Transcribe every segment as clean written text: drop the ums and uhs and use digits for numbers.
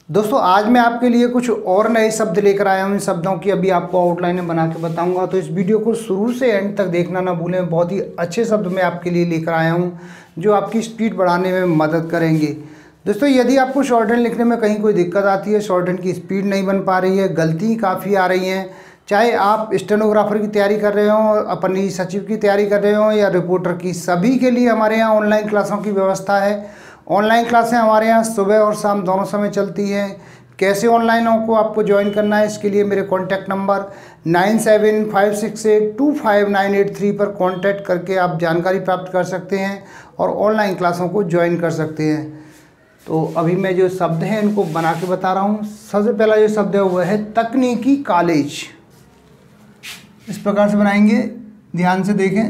दोस्तों आज मैं आपके लिए कुछ और नए शब्द लेकर आया हूँ। इन शब्दों की अभी आपको आउटलाइन बना के बताऊंगा, तो इस वीडियो को शुरू से एंड तक देखना ना भूलें। बहुत ही अच्छे शब्द मैं आपके लिए लेकर आया हूँ जो आपकी स्पीड बढ़ाने में मदद करेंगे। दोस्तों यदि आपको शॉर्ट हैंड लिखने में कहीं कोई दिक्कत आती है, शॉर्ट हैंड की स्पीड नहीं बन पा रही है, गलती काफ़ी आ रही हैं, चाहे आप स्टेनोग्राफर की तैयारी कर रहे हो, अपनी सचिव की तैयारी कर रहे हो या रिपोर्टर की, सभी के लिए हमारे यहाँ ऑनलाइन क्लासों की व्यवस्था है। ऑनलाइन क्लासें हमारे यहाँ सुबह और शाम दोनों समय चलती हैं। कैसे ऑनलाइन को आपको ज्वाइन करना है, इसके लिए मेरे कॉन्टैक्ट नंबर 9756825983 पर कॉन्टैक्ट करके आप जानकारी प्राप्त कर सकते हैं और ऑनलाइन क्लासों को ज्वाइन कर सकते हैं। तो अभी मैं जो शब्द हैं इनको बना के बता रहा हूँ। सबसे पहला जो शब्द है वह है तकनीकी कॉलेज। इस प्रकार से बनाएंगे, ध्यान से देखें।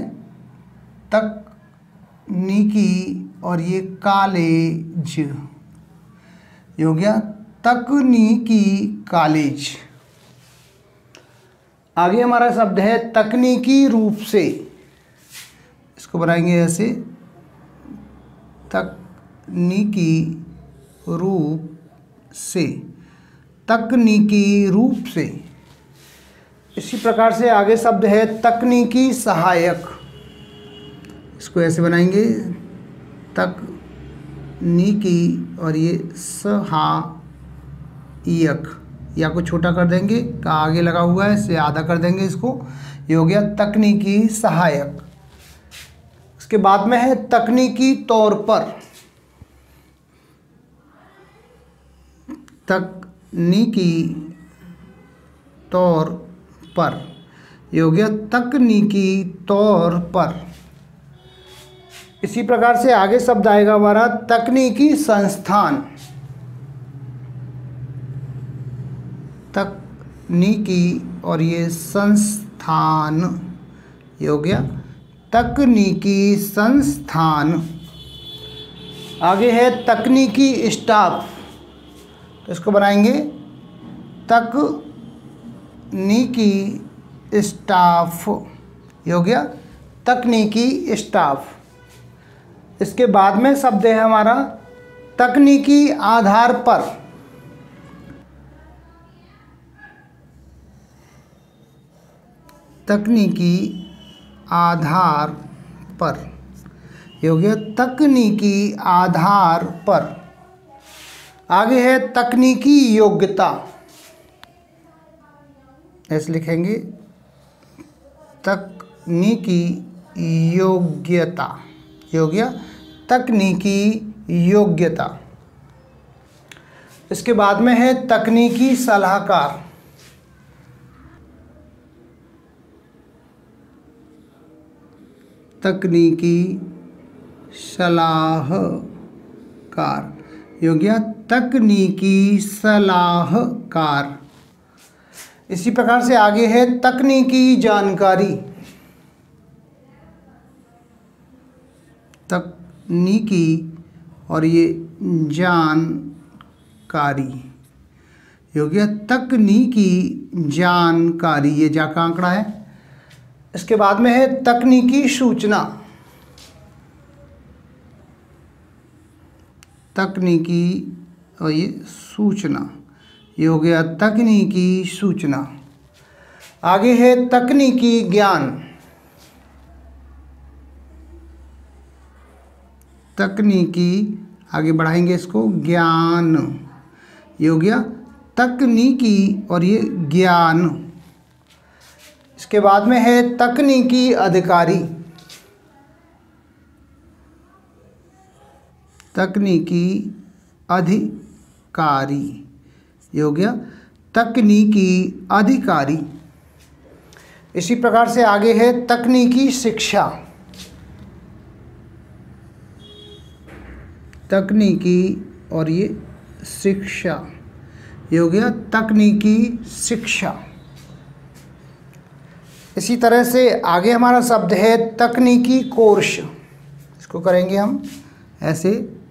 तकनीकी और ये कॉलेज, ये हो गया तकनीकी कॉलेज। आगे हमारा शब्द है तकनीकी रूप से। इसको बनाएंगे ऐसे, तकनीकी रूप से, तकनीकी रूप से। इसी प्रकार से आगे शब्द है तकनीकी सहायक। इसको ऐसे बनाएंगे, तकनीकी और ये सहायक, या को छोटा कर देंगे, का आगे लगा हुआ है इसे आधा कर देंगे इसको, ये हो गया तकनीकी सहायक। इसके बाद में है तकनीकी तौर पर। तकनीकी तौर पर, ये हो गया तकनीकी तौर पर। इसी प्रकार से आगे शब्द आएगा हमारा तकनीकी संस्थान। तकनीकी और ये संस्थान, ये हो गया तकनीकी संस्थान। आगे है तकनीकी स्टाफ। तो इसको बनाएंगे तकनीकी स्टाफ, ये हो गया तकनीकी स्टाफ। इसके बाद में शब्द है हमारा तकनीकी आधार पर। तकनीकी आधार पर, ये हो गया तकनीकी आधार पर। आगे है तकनीकी योग्यता। ऐसे लिखेंगे, तकनीकी योग्यता, ये हो गया तकनीकी योग्यता। इसके बाद में है तकनीकी सलाहकार। तकनीकी सलाहकार, ये हो गया तकनीकी सलाहकार। इसी प्रकार से आगे है तकनीकी जानकारी। तकनीकी और ये जानकारी, ये हो गया तकनीकी जानकारी, ये जा का आंकड़ा है। इसके बाद में है तकनीकी सूचना। तकनीकी और ये सूचना, ये हो गया तकनीकी सूचना। आगे है तकनीकी ज्ञान। तकनीकी, आगे बढ़ाएंगे इसको, ज्ञान, ये हो गया तकनीकी और ये ज्ञान। इसके बाद में है तकनीकी अधिकारी। तकनीकी अधिकारी, ये हो गया तकनीकी अधिकारी। इसी प्रकार से आगे है तकनीकी शिक्षा। तकनीकी और ये शिक्षा, ये हो गया तकनीकी शिक्षा। इसी तरह से आगे हमारा शब्द है तकनीकी कोर्स। इसको करेंगे हम ऐसे,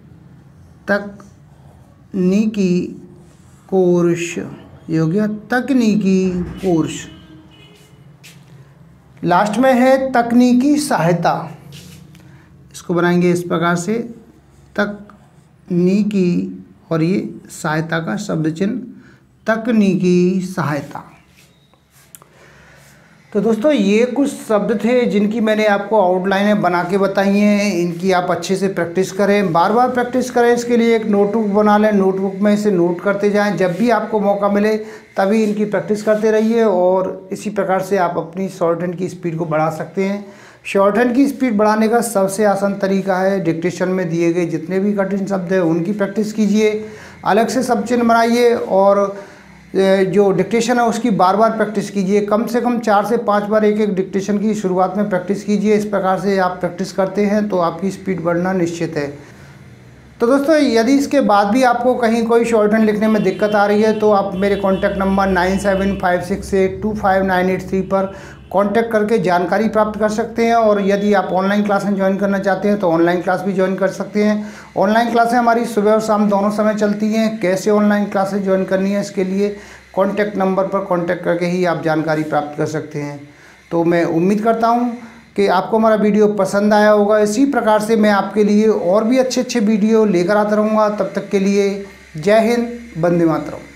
तकनीकी कोर्स, ये हो गया तकनीकी कोर्स। लास्ट में है तकनीकी सहायता। इसको बनाएंगे इस प्रकार से, तकनीकी और ये सहायता का शब्द चिन्ह तकनीकी सहायता। तो दोस्तों ये कुछ शब्द थे जिनकी मैंने आपको आउटलाइनें बना के बताई हैं। इनकी आप अच्छे से प्रैक्टिस करें, बार बार प्रैक्टिस करें। इसके लिए एक नोटबुक बना लें, नोटबुक में इसे नोट करते जाएं। जब भी आपको मौका मिले तभी इनकी प्रैक्टिस करते रहिए और इसी प्रकार से आप अपनी शॉर्ट हैंड की स्पीड को बढ़ा सकते हैं। शॉर्ट हैंड की स्पीड बढ़ाने का सबसे आसान तरीका है डिक्टेशन में दिए गए जितने भी कठिन शब्द हैं उनकी प्रैक्टिस कीजिए, अलग से शब्द चिन्ह बनाइए और जो डिक्टेशन है उसकी बार बार प्रैक्टिस कीजिए। कम से कम 4 से 5 बार एक एक डिक्टेशन की शुरुआत में प्रैक्टिस कीजिए। इस प्रकार से आप प्रैक्टिस करते हैं तो आपकी स्पीड बढ़ना निश्चित है। तो दोस्तों यदि इसके बाद भी आपको कहीं कोई शॉर्ट हैंड लिखने में दिक्कत आ रही है तो आप मेरे कॉन्टैक्ट नंबर 9756825983 पर कांटेक्ट करके जानकारी प्राप्त कर सकते हैं। और यदि आप ऑनलाइन क्लासें ज्वाइन करना चाहते हैं तो ऑनलाइन क्लास भी ज्वाइन कर सकते हैं। ऑनलाइन क्लासें हमारी सुबह और शाम दोनों समय चलती हैं। कैसे ऑनलाइन क्लासें ज्वाइन करनी है इसके लिए कॉन्टैक्ट नंबर पर कॉन्टैक्ट करके ही आप जानकारी प्राप्त कर सकते हैं। तो मैं उम्मीद करता हूँ कि आपको हमारा वीडियो पसंद आया होगा। इसी प्रकार से मैं आपके लिए और भी अच्छे अच्छे वीडियो लेकर आता रहूँगा। तब तक के लिए जय हिंद, वंदे मातरम।